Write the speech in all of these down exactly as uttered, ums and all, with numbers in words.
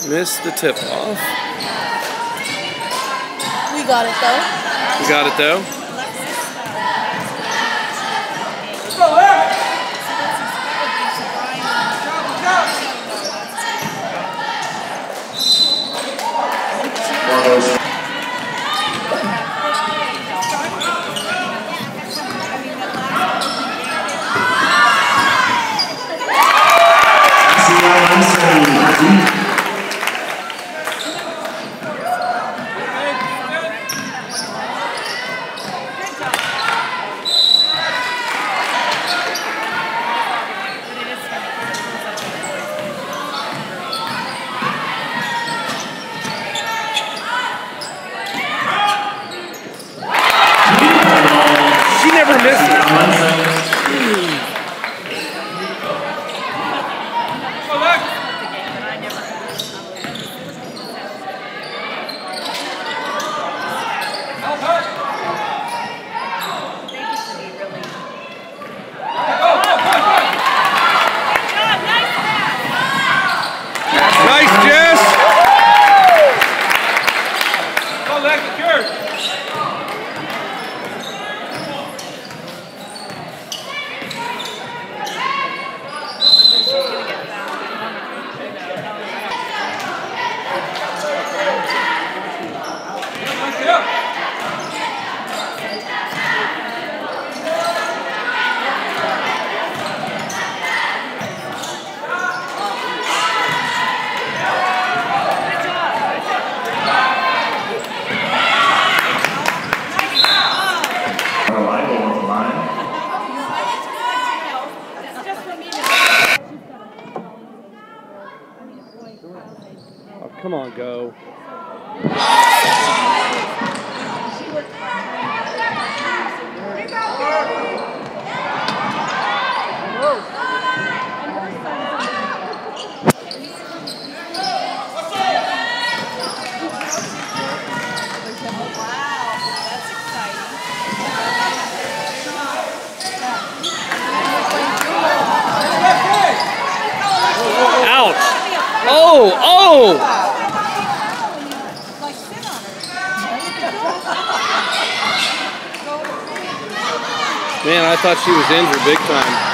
Missed the tip off. We got it though. We got it though. Let's go, Eric! She never missed it. Nice, Jess! Go, Lex, it's yours! Oh, come on, go. Ouch! Oh, oh! Man, I thought she was injured big time.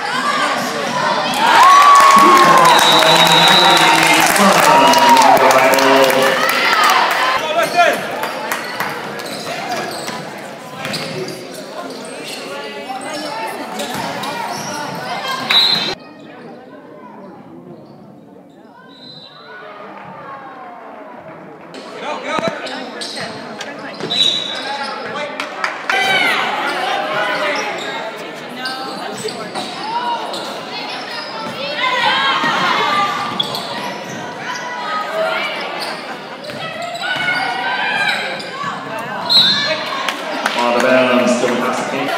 On the bound, still intoxicated.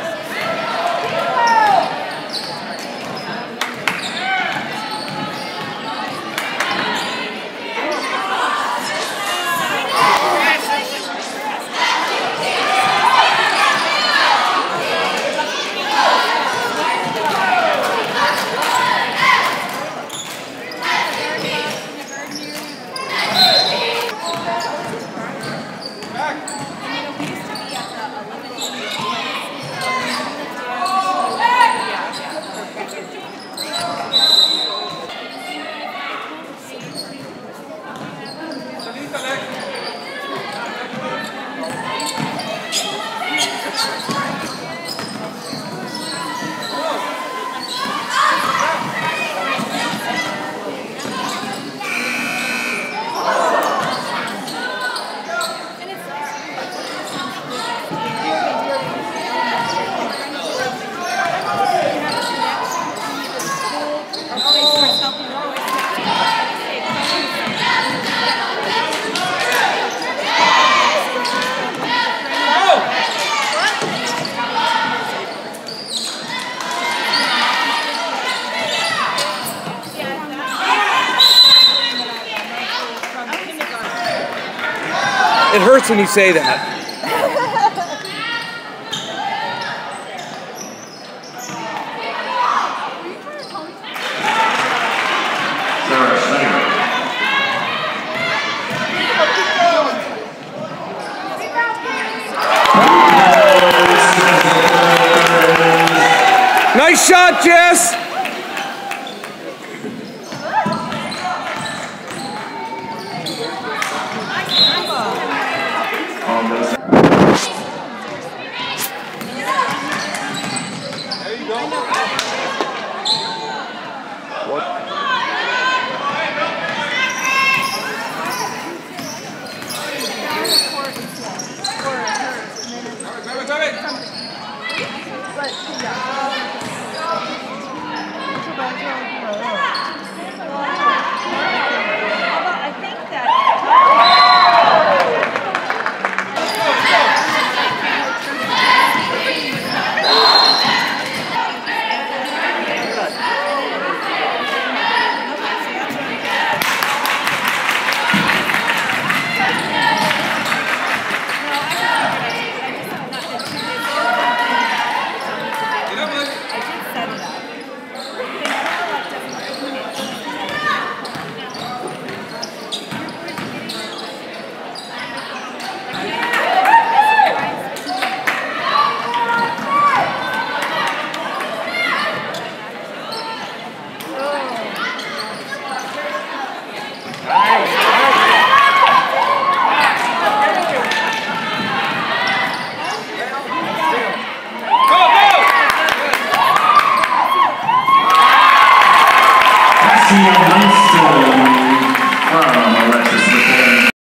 It hurts when you say that. Sarah Schneider. shot, Jess! On those. There you go. What? Grab it, grab it. I think that Get up, Liz. I did set it up. Go, go! Cassie